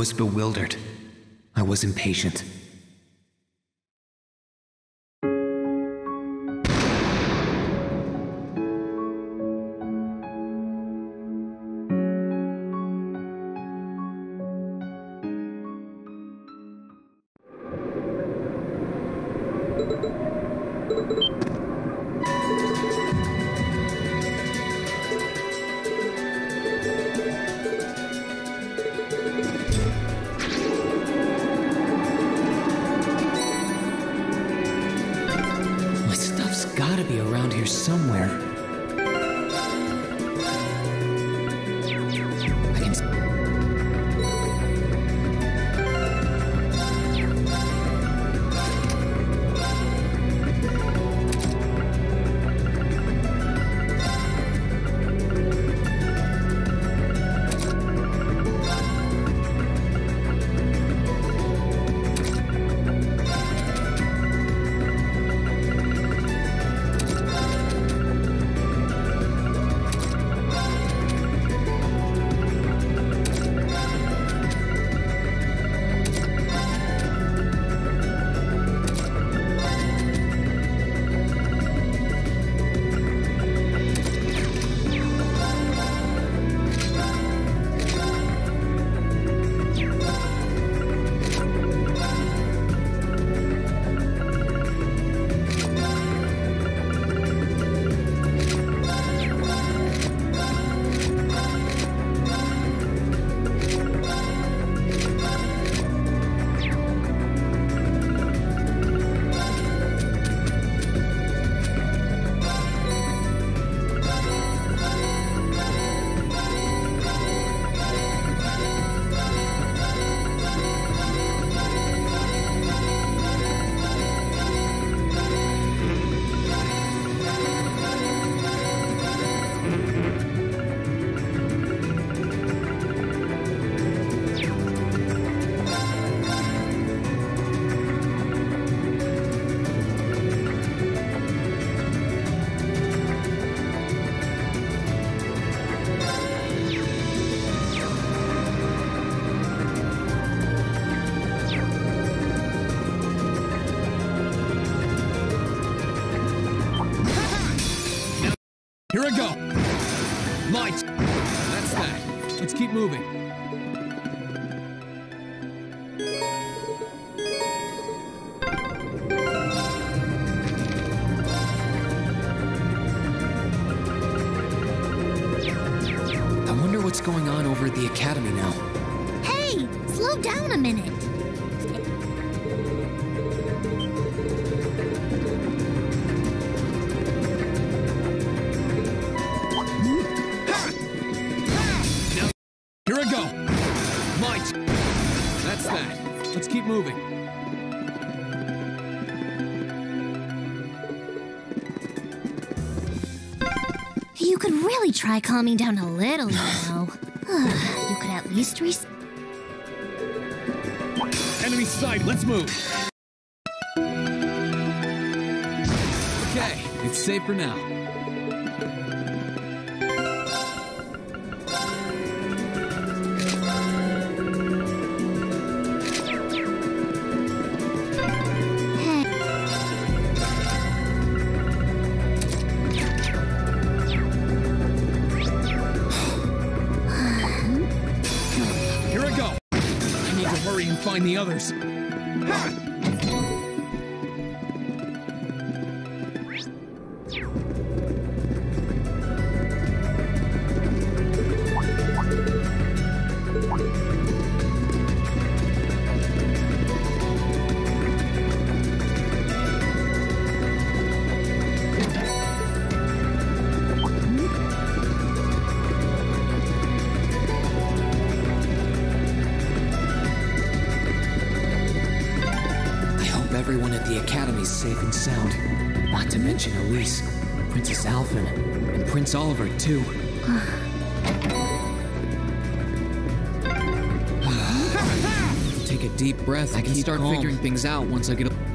was bewildered. I was impatient. Somewhere. Here I go! Light! That's that. Let's keep moving. I wonder what's going on over at the academy now. Hey! Slow down a minute! Here I go! Light! That's that. Let's keep moving. You could really try calming down a little, you know. You could at least Enemy sight, let's move! Okay, it's safe for now. Find the others. Everyone at the academy's safe and sound. Not to mention Elise, Princess Alphen, and Prince Oliver, too. Take a deep breath. I can start figuring things out once I get a...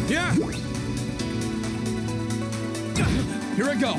Yeah! Here I go!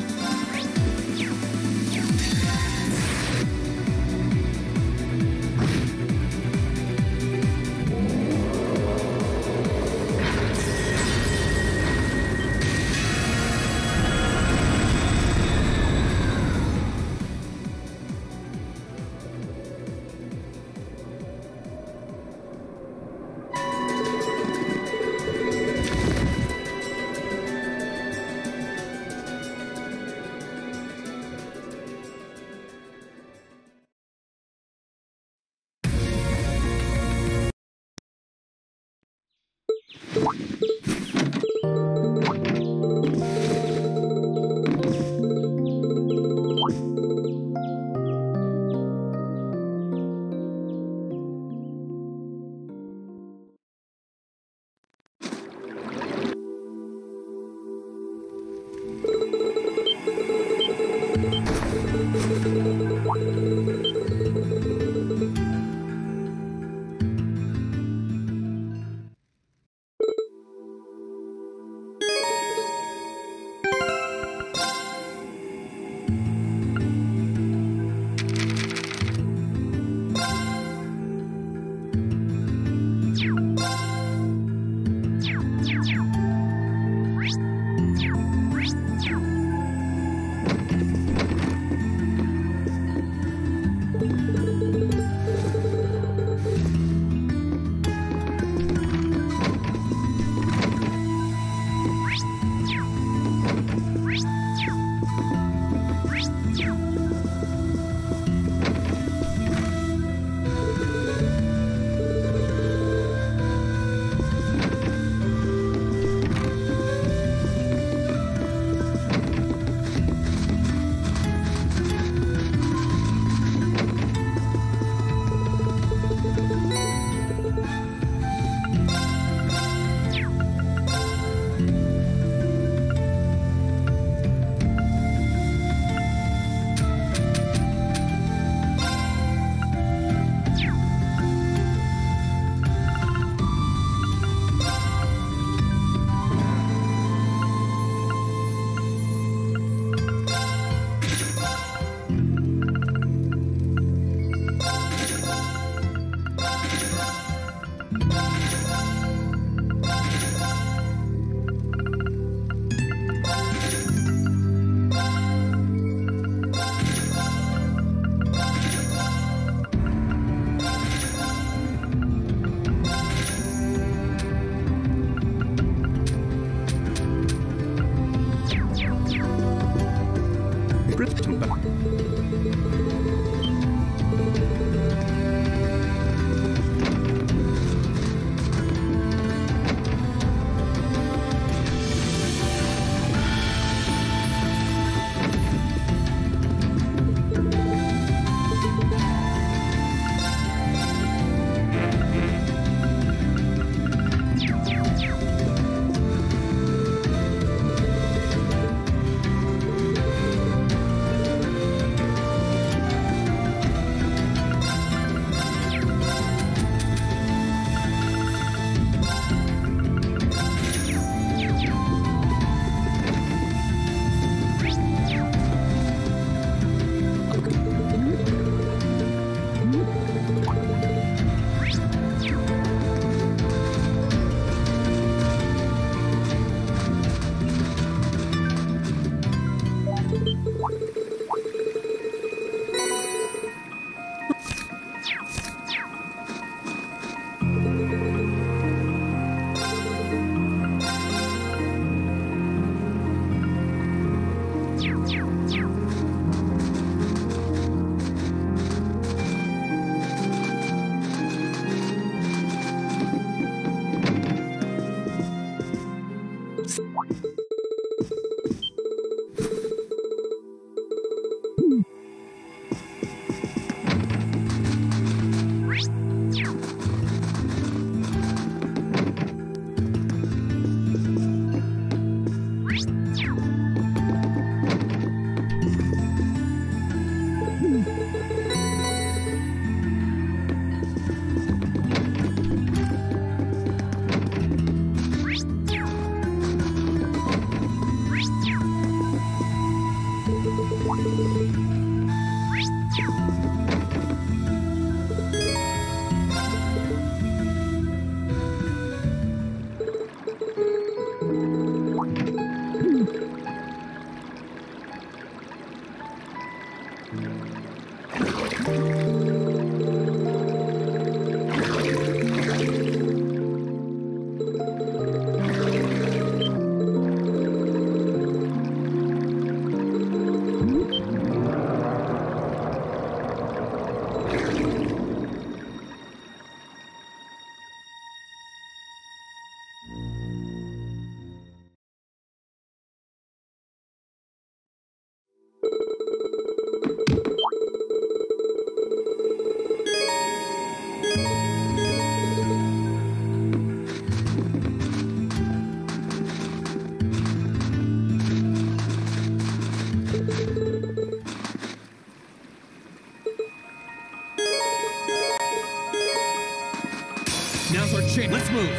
Now's our chance. Let's move.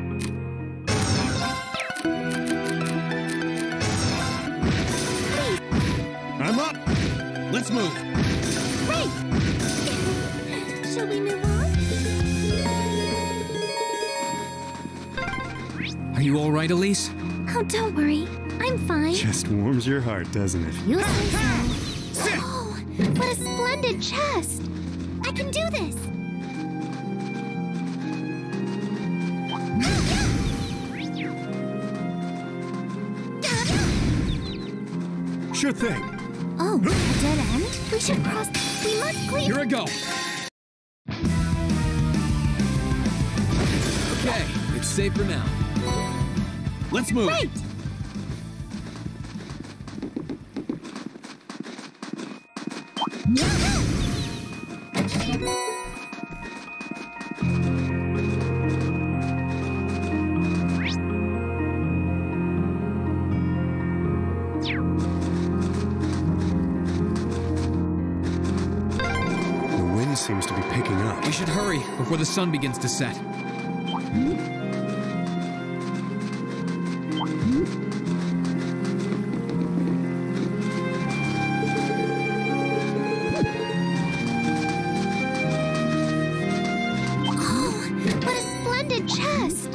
I'm up. Let's move. Right. Shall we move on? Are you all right, Elise? Oh, don't worry. I'm fine. Just warms your heart, doesn't it? You say so. Sit. Oh, what a splendid chest. I can do this. Sure thing. Oh, a dead end? We should cross. We must clear. Here I go. Okay, it's safe for now. Let's move. Right. The wind seems to be picking up. We should hurry before the sun begins to set. Oh, what a splendid chest.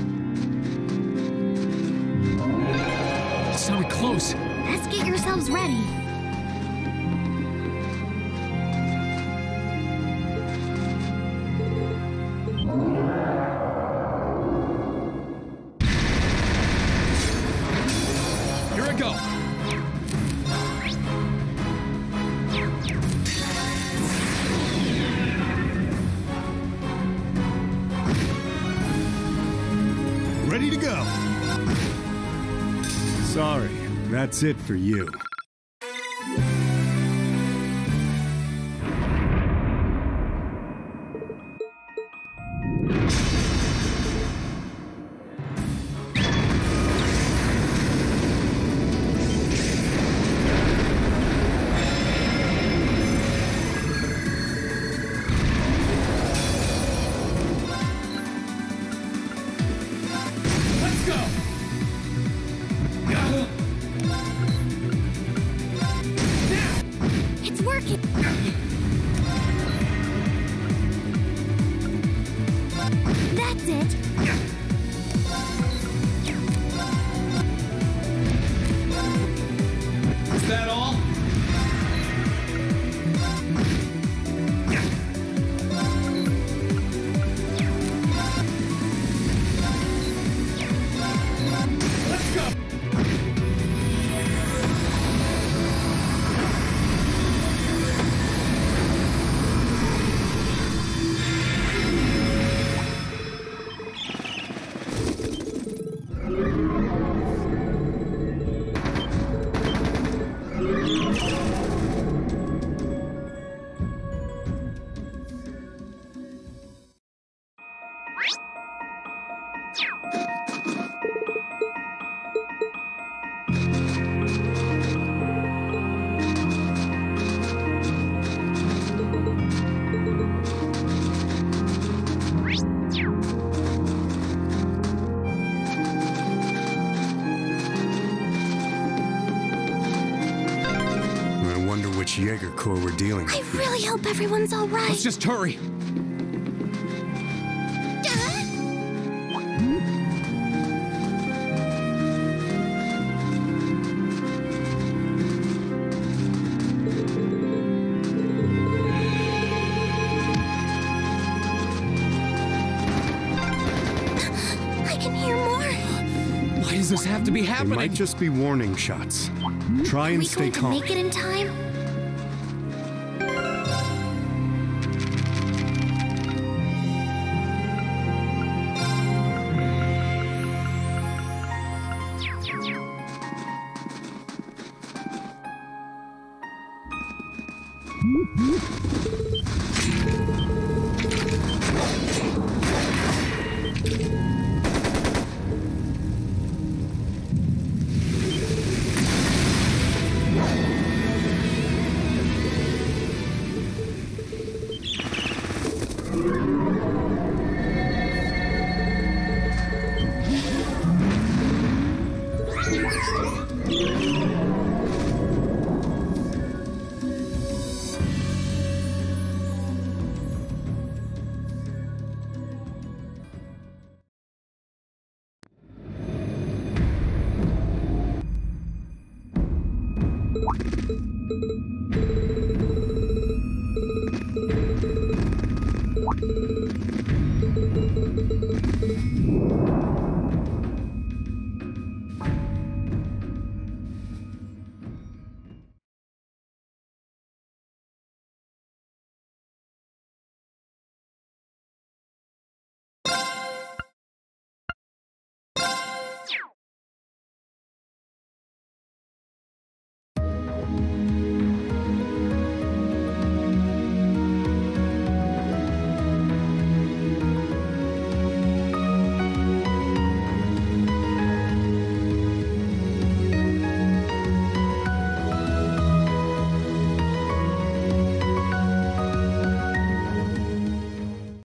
It sounded close. Let's get yourselves ready. Here I go. Ready to go. Sorry, that's it for you. Let's go. It's working. That's it. Is that all? Let's go. I wonder which Jaeger Corps we're dealing with. I really hope everyone's all right. Let's just hurry. I can hear more. Why does this have to be They happening? might just be warning shots. Try Are and we stay going to calm. make it in time?